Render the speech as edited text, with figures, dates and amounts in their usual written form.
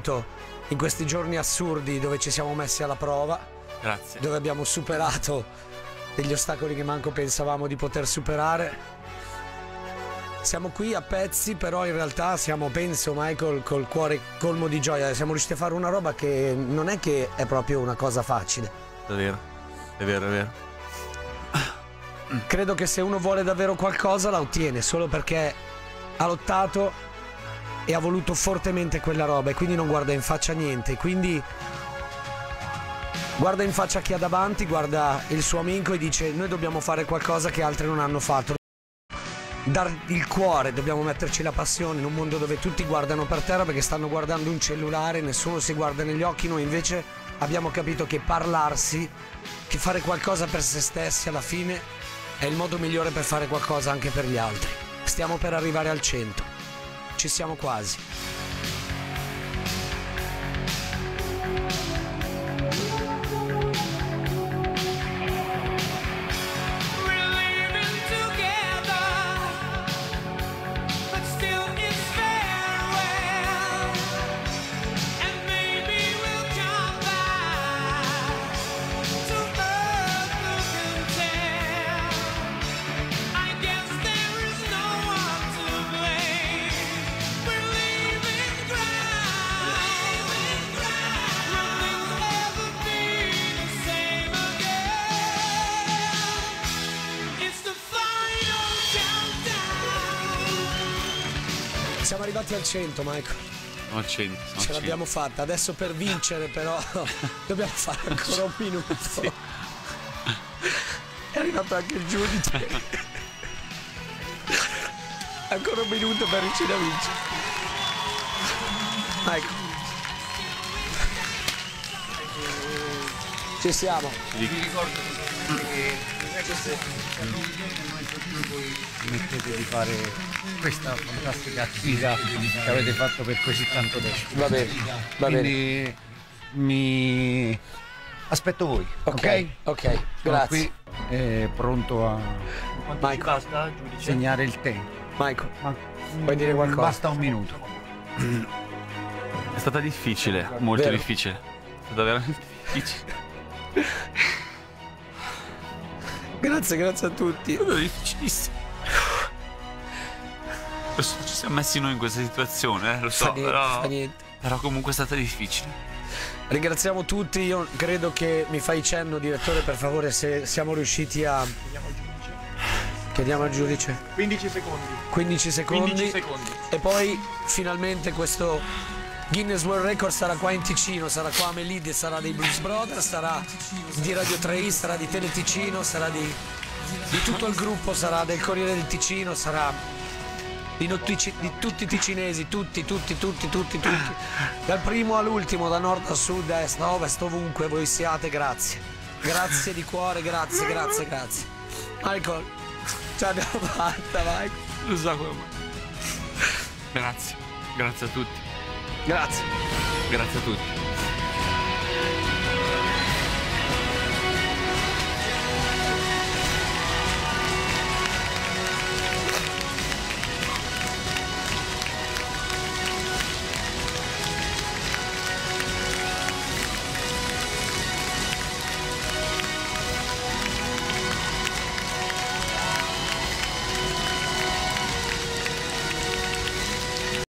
in questi giorni assurdi dove ci siamo messi alla prova. Grazie. Dove abbiamo superato degli ostacoli che manco pensavamo di poter superare. Siamo qui a pezzi, però in realtà siamo, penso, Michael, col cuore colmo di gioia. Siamo riusciti a fare una roba che non è che è proprio una cosa facile. È vero, è vero, è vero. Credo che se uno vuole davvero qualcosa la ottiene solo perché ha lottato e ha voluto fortemente quella roba e quindi non guarda in faccia niente. Quindi guarda in faccia chi ha davanti, guarda il suo amico e dice: noi dobbiamo fare qualcosa che altri non hanno fatto. Dar il cuore, dobbiamo metterci la passione in un mondo dove tutti guardano per terra perché stanno guardando un cellulare, nessuno si guarda negli occhi. Noi invece abbiamo capito che parlarsi, che fare qualcosa per se stessi alla fine è il modo migliore per fare qualcosa anche per gli altri. Stiamo per arrivare al 100. Ci siamo quasi. Siamo arrivati al 100, Michael. Al 100. Ce l'abbiamo fatta. Adesso per vincere però dobbiamo fare ancora un minuto. Sì. È arrivato anche il giudice. Ancora un minuto per riuscire a vincere. Michael. Ci siamo. Vi ricordo che se smettete di fare questa fantastica attività che avete fatto per così tanto tempo. Va bene, va bene. Mi aspetto voi. Ok? Ok, grazie. Sono qui pronto a Michael. segnare il tempo. Michael, vuoi dire qualcosa? Basta un minuto. È stata difficile, molto Vero. difficile. È stata veramente difficile. Grazie a tutti. È stato difficilissimo. Ci siamo messi noi in questa situazione, lo so, Fa niente. però comunque è stata difficile. Ringraziamo tutti. Io credo che mi fai cenno, direttore, per favore, se siamo riusciti a... Chiediamo al giudice. 15 secondi. 15 secondi. 15 secondi. E poi finalmente questo Guinness World Record sarà qua in Ticino, sarà qua a Melide, sarà dei Blues Brothers, sarà di Radio 3, sarà di Tele Ticino, sarà di tutto il gruppo, sarà del Corriere del Ticino, sarà di tutti i ticinesi, tutti. Dal primo all'ultimo, da nord a sud, a est, a ovest, ovunque voi siate, grazie. Grazie di cuore, grazie. Michael, ce l'abbiamo fatta, Michael. Lo so come. Grazie a tutti. Grazie. Grazie a tutti.